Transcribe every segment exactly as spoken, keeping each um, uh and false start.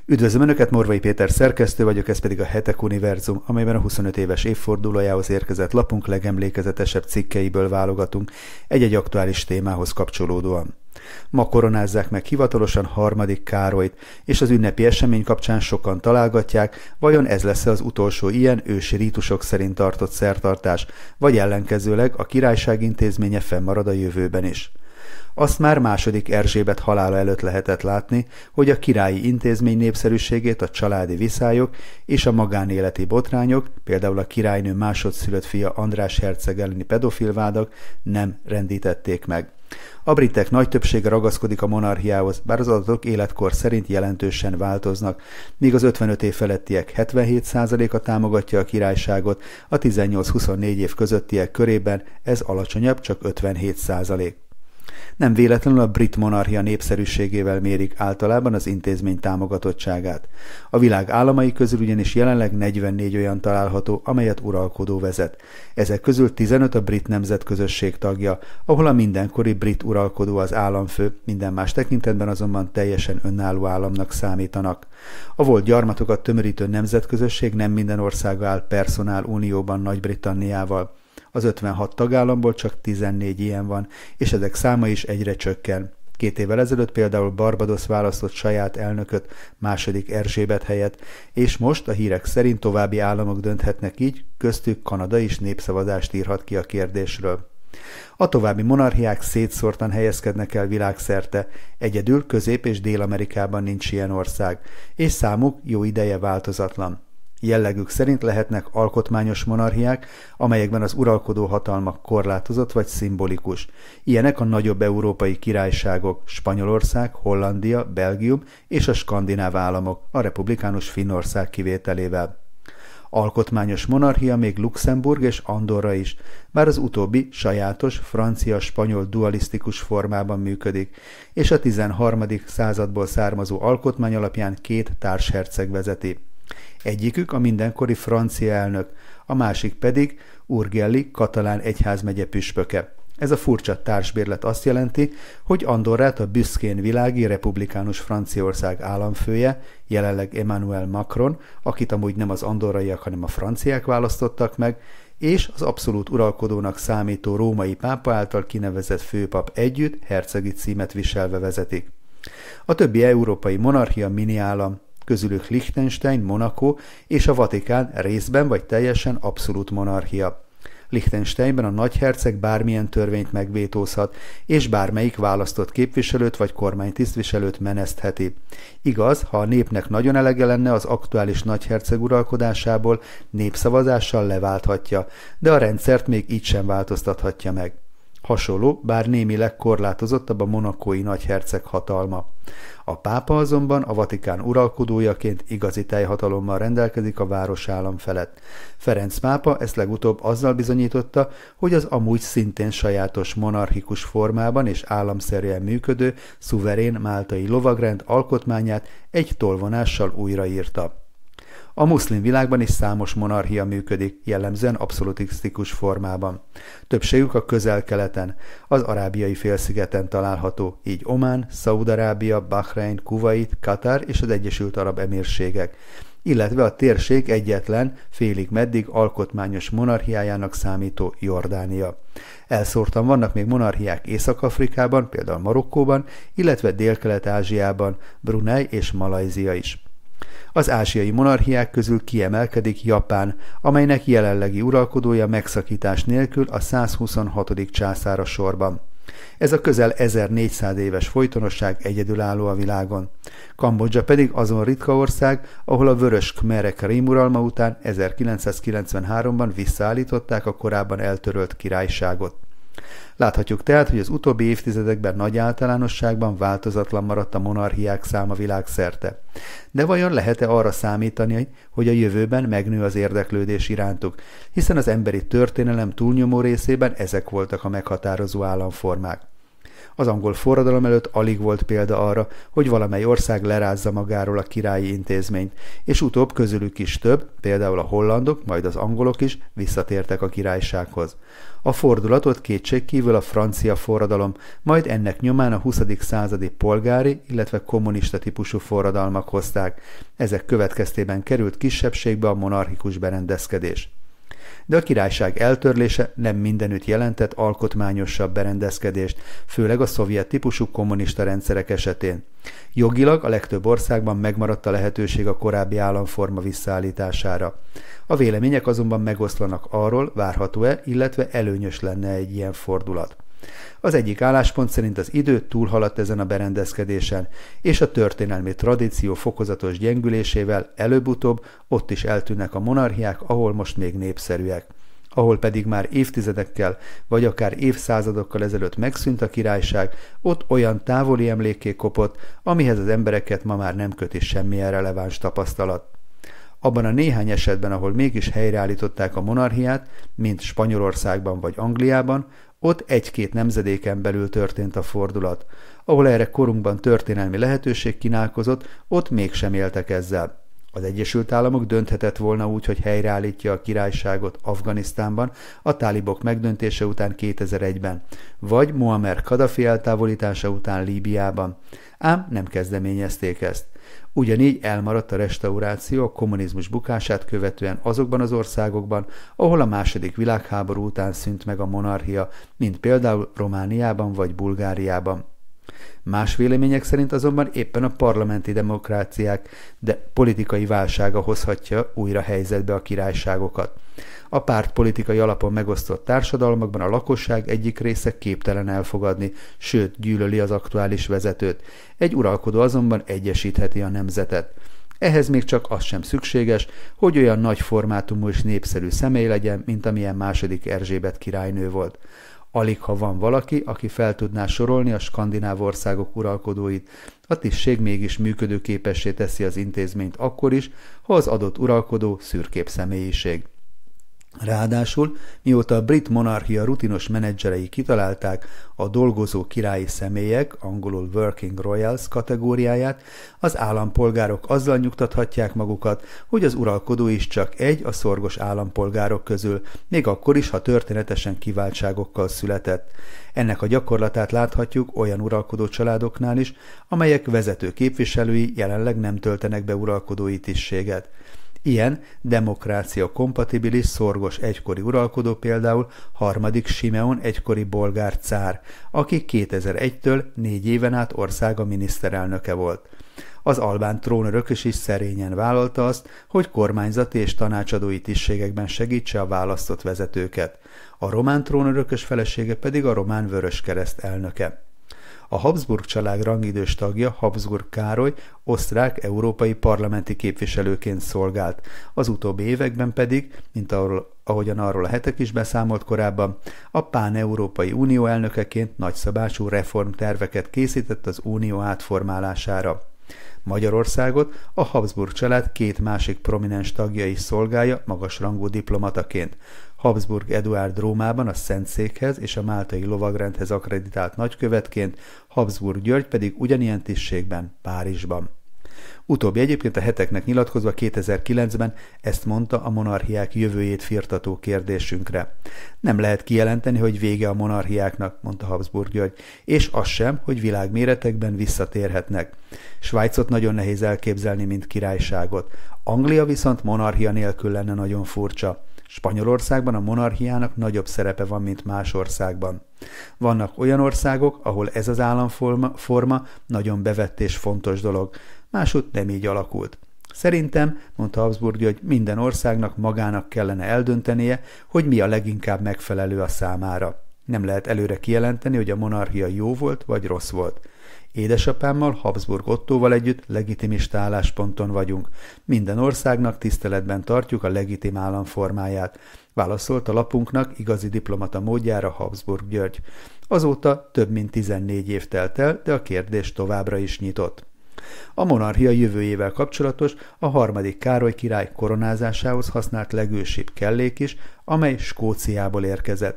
Üdvözlöm Önöket, Morvai Péter szerkesztő vagyok, ez pedig a Hetek Univerzum, amelyben a huszonöt éves évfordulójához érkezett lapunk legemlékezetesebb cikkeiből válogatunk egy-egy aktuális témához kapcsolódóan. Ma koronázzák meg hivatalosan harmadik Károlyt, és az ünnepi esemény kapcsán sokan találgatják, vajon ez lesz az utolsó ilyen ősi rítusok szerint tartott szertartás, vagy ellenkezőleg a királyság intézménye fennmarad a jövőben is. Azt már második Erzsébet halála előtt lehetett látni, hogy a királyi intézmény népszerűségét a családi viszályok és a magánéleti botrányok, például a királynő másodszülött fia András herceg elleni pedofilvádak nem rendítették meg. A britek nagy többsége ragaszkodik a monarchiához, bár az adatok életkor szerint jelentősen változnak, míg az ötvenöt év felettiek hetvenhét százaléka támogatja a királyságot, a tizennyolc-huszonnégy év közöttiek körében ez alacsonyabb, csak ötvenhét százalék. Nem véletlenül a brit monarchia népszerűségével mérik általában az intézmény támogatottságát. A világ államai közül ugyanis jelenleg negyvennégy olyan található, amelyet uralkodó vezet. Ezek közül tizenöt a brit nemzetközösség tagja, ahol a mindenkori brit uralkodó az államfő, minden más tekintetben azonban teljesen önálló államnak számítanak. A volt gyarmatokat tömörítő nemzetközösség nem minden országa áll personál unióban Nagy-Britanniával. Az ötvenhat tagállamból csak tizennégy ilyen van, és ezek száma is egyre csökken. Két évvel ezelőtt például Barbados választott saját elnököt második Erzsébet helyett, és most a hírek szerint további államok dönthetnek így, köztük Kanada is népszavazást írhat ki a kérdésről. A további monarchiák szétszórtan helyezkednek el világszerte, egyedül Közép- és Dél-Amerikában nincs ilyen ország, és számuk jó ideje változatlan. Jellegük szerint lehetnek alkotmányos monarchiák, amelyekben az uralkodó hatalma korlátozott vagy szimbolikus. Ilyenek a nagyobb európai királyságok, Spanyolország, Hollandia, Belgium és a skandináv államok, a republikánus Finnország kivételével. Alkotmányos monarchia még Luxemburg és Andorra is, bár az utóbbi sajátos francia-spanyol dualisztikus formában működik, és a tizenharmadik századból származó alkotmány alapján két társherceg vezeti. Egyikük a mindenkori francia elnök, a másik pedig Urgelli katalán egyházmegye püspöke. Ez a furcsa társbérlet azt jelenti, hogy Andorrát a büszkén világi republikánus Franciaország államfője, jelenleg Emmanuel Macron, akit amúgy nem az andorraiak, hanem a franciák választottak meg, és az abszolút uralkodónak számító római pápa által kinevezett főpap együtt hercegi címet viselve vezetik. A többi európai monarchia miniállam, közülük Liechtenstein, Monaco és a Vatikán részben vagy teljesen abszolút monarchia. Liechtensteinben a nagyherceg bármilyen törvényt megvétózhat, és bármelyik választott képviselőt vagy kormánytisztviselőt menesztheti. Igaz, ha a népnek nagyon elege lenne az aktuális nagyherceg uralkodásából, népszavazással leválthatja, de a rendszert még így sem változtathatja meg. Hasonló, bár némileg korlátozottabb a monakói nagyherceg hatalma. A pápa azonban a Vatikán uralkodójaként igazi teljhatalommal rendelkezik a városállam felett. Ferenc pápa ezt legutóbb azzal bizonyította, hogy az amúgy szintén sajátos monarchikus formában és államszerűen működő, szuverén máltai lovagrend alkotmányát egy tolvonással újraírta. A muszlim világban is számos monarchia működik, jellemzően abszolutisztikus formában. Többségük a Közel-Keleten, az Arábiai félszigeten található, így Omán, Szaúd-Arábia, Bahrein, Kuvait, Katar és az Egyesült Arab Emírségek, illetve a térség egyetlen, félig meddig alkotmányos monarchiájának számító Jordánia. Elszórtan vannak még monarchiák Észak-Afrikában, például Marokkóban, illetve Dél-Kelet-Ázsiában, Brunei és Malajzia is. Az ázsiai monarchiák közül kiemelkedik Japán, amelynek jelenlegi uralkodója megszakítás nélkül a százhuszonhatodik császár a sorban. Ez a közel ezernégyszáz éves folytonosság egyedülálló a világon. Kambodzsa pedig azon ritka ország, ahol a vörös khmerek rémuralma után ezerkilencszázkilencvenháromban visszaállították a korábban eltörölt királyságot. Láthatjuk tehát, hogy az utóbbi évtizedekben nagy általánosságban változatlan maradt a monarchiák száma világszerte. De vajon lehet-e arra számítani, hogy a jövőben megnő az érdeklődés irántuk, hiszen az emberi történelem túlnyomó részében ezek voltak a meghatározó államformák. Az angol forradalom előtt alig volt példa arra, hogy valamely ország lerázza magáról a királyi intézményt, és utóbb közülük is több, például a hollandok, majd az angolok is visszatértek a királysághoz. A fordulatot kétségkívül a francia forradalom, majd ennek nyomán a huszadik századi polgári, illetve kommunista típusú forradalmak hozták. Ezek következtében került kisebbségbe a monarchikus berendezkedés. De a királyság eltörlése nem mindenütt jelentett alkotmányosabb berendezkedést, főleg a szovjet típusú kommunista rendszerek esetén. Jogilag a legtöbb országban megmaradt a lehetőség a korábbi államforma visszaállítására. A vélemények azonban megoszlanak arról, várható-e, illetve előnyös lenne egy ilyen fordulat. Az egyik álláspont szerint az idő túlhaladt ezen a berendezkedésen, és a történelmi tradíció fokozatos gyengülésével előbb-utóbb ott is eltűnnek a monarchiák, ahol most még népszerűek. Ahol pedig már évtizedekkel, vagy akár évszázadokkal ezelőtt megszűnt a királyság, ott olyan távoli emlékké kopott, amihez az embereket ma már nem köti semmilyen releváns tapasztalat. Abban a néhány esetben, ahol mégis helyreállították a monarchiát, mint Spanyolországban vagy Angliában, ott egy-két nemzedéken belül történt a fordulat. Ahol erre korunkban történelmi lehetőség kínálkozott, ott mégsem éltek ezzel. Az Egyesült Államok dönthetett volna úgy, hogy helyreállítja a királyságot Afganisztánban a tálibok megdöntése után kétezer-egyben, vagy Muammar Kadhafi eltávolítása után Líbiában. Ám nem kezdeményezték ezt. Ugyanígy elmaradt a restauráció a kommunizmus bukását követően azokban az országokban, ahol a második világháború után szűnt meg a monarchia, mint például Romániában vagy Bulgáriában. Más vélemények szerint azonban éppen a parlamenti demokráciák, de politikai válsága hozhatja újra helyzetbe a királyságokat. A pártpolitikai alapon megosztott társadalmakban a lakosság egyik része képtelen elfogadni, sőt gyűlöli az aktuális vezetőt. Egy uralkodó azonban egyesítheti a nemzetet. Ehhez még csak az sem szükséges, hogy olyan nagy formátumú és népszerű személy legyen, mint amilyen második Erzsébet királynő volt. Alig ha van valaki, aki fel tudná sorolni a skandináv országok uralkodóit, a tisztség mégis működőképessé teszi az intézményt akkor is, ha az adott uralkodó szürkébb személyiség. Ráadásul, mióta a brit monarchia rutinos menedzserei kitalálták a dolgozó királyi személyek, angolul working royals kategóriáját, az állampolgárok azzal nyugtathatják magukat, hogy az uralkodó is csak egy a szorgos állampolgárok közül, még akkor is, ha történetesen kiváltságokkal született. Ennek a gyakorlatát láthatjuk olyan uralkodó családoknál is, amelyek vezető képviselői jelenleg nem töltenek be uralkodói tisztséget. Ilyen demokrácia kompatibilis szorgos egykori uralkodó például harmadik Simeon egykori bolgár cár, aki kétezer-egytől négy éven át országa miniszterelnöke volt. Az albán trónörökös is szerényen vállalta azt, hogy kormányzati és tanácsadói tisztségekben segítse a választott vezetőket. A román trónörökös felesége pedig a román Vöröskereszt elnöke. A Habsburg család rangidős tagja, Habsburg Károly, osztrák-európai parlamenti képviselőként szolgált, az utóbbi években pedig, mint arról, ahogyan arról a hetek is beszámolt korábban, a Pán-Európai Unió elnökeként nagyszabású reformterveket készített az unió átformálására. Magyarországot a Habsburg család két másik prominens tagja is szolgálja magasrangú diplomataként. Habsburg Eduárd Rómában a Szentszékhez és a Máltai Lovagrendhez akkreditált nagykövetként, Habsburg György pedig ugyanilyen tisztségben Párizsban. Utóbbi egyébként a heteknek nyilatkozva kétezer-kilencben ezt mondta a monarchiák jövőjét firtató kérdésünkre. Nem lehet kijelenteni, hogy vége a monarchiáknak, mondta Habsburg György, és az sem, hogy világméretekben visszatérhetnek. Svájcot nagyon nehéz elképzelni, mint királyságot. Anglia viszont monarchia nélkül lenne nagyon furcsa. Spanyolországban a monarchiának nagyobb szerepe van, mint más országban. Vannak olyan országok, ahol ez az államforma forma nagyon bevett és fontos dolog, máshogy nem így alakult. Szerintem, mondta Habsburg, hogy minden országnak magának kellene eldöntenie, hogy mi a leginkább megfelelő a számára. Nem lehet előre kijelenteni, hogy a monarchia jó volt vagy rossz volt. Édesapámmal, Habsburg Ottóval együtt legitimista állásponton vagyunk. Minden országnak tiszteletben tartjuk a legitim államformáját. Válaszolt a lapunknak igazi diplomata módjára Habsburg György. Azóta több mint tizennégy év telt el, de a kérdés továbbra is nyitott. A monarchia jövőjével kapcsolatos a harmadik Károly király koronázásához használt legősibb kellék is, amely Skóciából érkezett.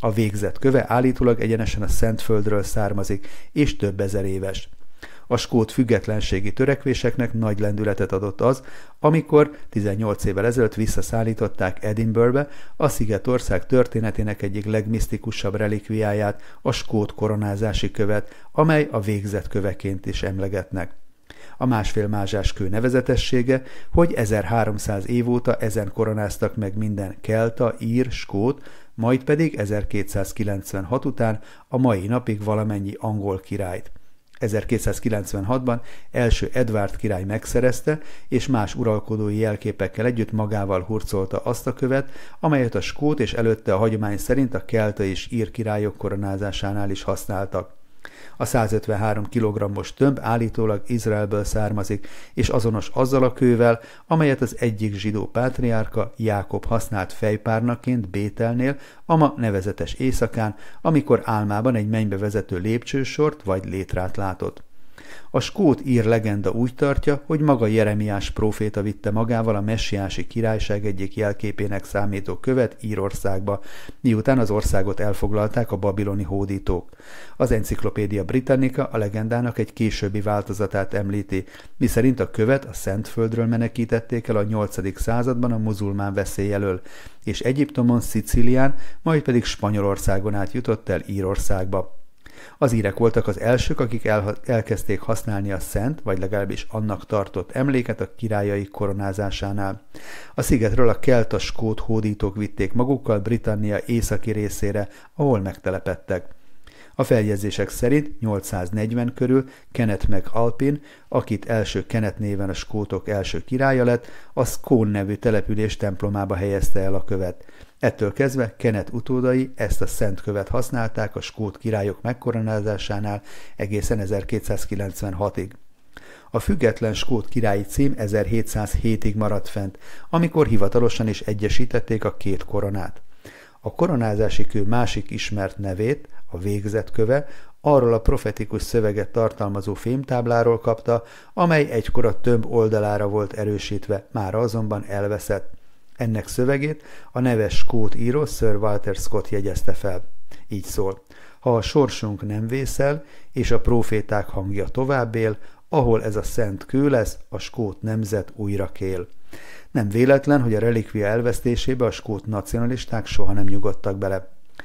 A végzett köve állítólag egyenesen a Szentföldről származik, és több ezer éves. A skót függetlenségi törekvéseknek nagy lendületet adott az, amikor tizennyolc évvel ezelőtt visszaszállították Edinburghbe a szigetország történetének egyik legmisztikusabb relikviáját, a skót koronázási követ, amely a végzett köveként is emlegetnek. A másfél mázsás kő nevezetessége, hogy ezerháromszáz év óta ezen koronáztak meg minden kelta, ír, skót, majd pedig ezerkétszázkilencvenhat után a mai napig valamennyi angol királyt. ezerkétszázkilencvenhatban első Edward király megszerezte, és más uralkodói jelképekkel együtt magával hurcolta azt a követ, amelyet a skót és előtte a hagyomány szerint a kelta és ír királyok koronázásánál is használtak. A százötvenhárom kilogrammos tömb állítólag Izraelből származik, és azonos azzal a kővel, amelyet az egyik zsidó pátriárka, Jákob használt fejpárnaként Bételnél, a ma nevezetes éjszakán, amikor álmában egy mennybe vezető lépcsősort vagy létrát látott. A skót-ír legenda úgy tartja, hogy maga Jeremiás próféta vitte magával a messiási királyság egyik jelképének számító követ Írországba, miután az országot elfoglalták a babiloni hódítók. Az Encyclopedia Britannica a legendának egy későbbi változatát említi, miszerint a követ a Szentföldről menekítették el a nyolcadik században a muzulmán veszély elől, és Egyiptomon, Szicílián, majd pedig Spanyolországon át jutott el Írországba. Az írek voltak az elsők, akik el, elkezdték használni a szent, vagy legalábbis annak tartott emléket a királyai koronázásánál. A szigetről a kelta skót hódítók vitték magukkal Britannia északi részére, ahol megtelepedtek. A feljegyzések szerint nyolcszáznegyven körül Kenneth MacAlpin, akit első Kenneth néven a skótok első királya lett, a Scone nevű település templomába helyezte el a követ. Ettől kezdve Kenneth utódai ezt a szent követ használták a skót királyok megkoronázásánál egészen ezerkétszázkilencvenhatig. A független skót királyi cím ezerhétszázhétig maradt fent, amikor hivatalosan is egyesítették a két koronát. A koronázási kő másik ismert nevét, a végzett köve, arról a profetikus szöveget tartalmazó fémtábláról kapta, amely egykor a tömb oldalára volt erősítve, mára azonban elveszett. Ennek szövegét a neves skót író Sir Walter Scott jegyezte fel. Így szól: ha a sorsunk nem vészel, és a próféták hangja tovább él, ahol ez a szent kő lesz, a skót nemzet újra kél. Nem véletlen, hogy a relikvia elvesztésébe a skót nacionalisták soha nem nyugodtak bele.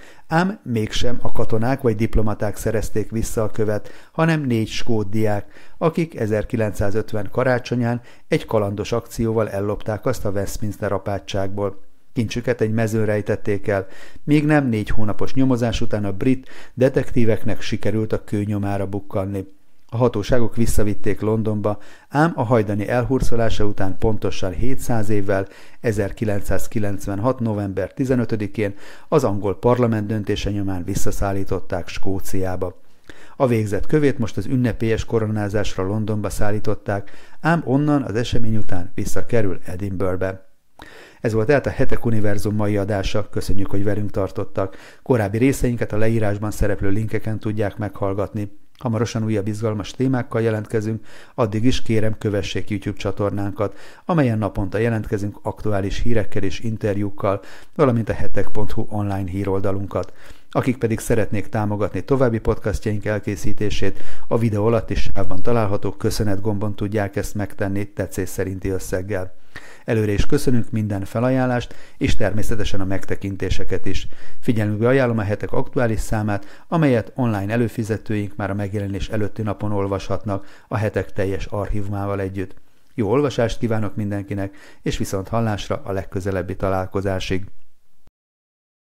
Ám mégsem a katonák vagy diplomaták szerezték vissza a követ, hanem négy skót diák, akik ezerkilencszázötven karácsonyán egy kalandos akcióval ellopták azt a Westminster apátságból. Kincsüket egy mezőn rejtették el, még nem négy hónapos nyomozás után a brit detektíveknek sikerült a kő nyomára bukkanni. A hatóságok visszavitték Londonba, ám a hajdani elhurcolása után pontosan hétszáz évvel, ezerkilencszázkilencvenhat november tizenötödikén az angol parlament döntése nyomán visszaszállították Skóciába. A végzett kövét most az ünnepélyes koronázásra Londonba szállították, ám onnan az esemény után visszakerül Edinburghbe. Ez volt tehát a Hetek Univerzum mai adása, köszönjük, hogy velünk tartottak. Korábbi részeinket a leírásban szereplő linkeken tudják meghallgatni. Hamarosan újabb izgalmas témákkal jelentkezünk, addig is kérem, kövessék YouTube csatornánkat, amelyen naponta jelentkezünk aktuális hírekkel és interjúkkal, valamint a hetek pont hu online híroldalunkat. Akik pedig szeretnék támogatni további podcastjaink elkészítését, a videó alatti sávban található köszönet gombon tudják ezt megtenni tetszés szerinti összeggel. Előre is köszönünk minden felajánlást, és természetesen a megtekintéseket is. Figyelmükbe ajánlom a hetek aktuális számát, amelyet online előfizetőink már a megjelenés előtti napon olvashatnak a hetek teljes archívumával együtt. Jó olvasást kívánok mindenkinek, és viszont hallásra a legközelebbi találkozásig!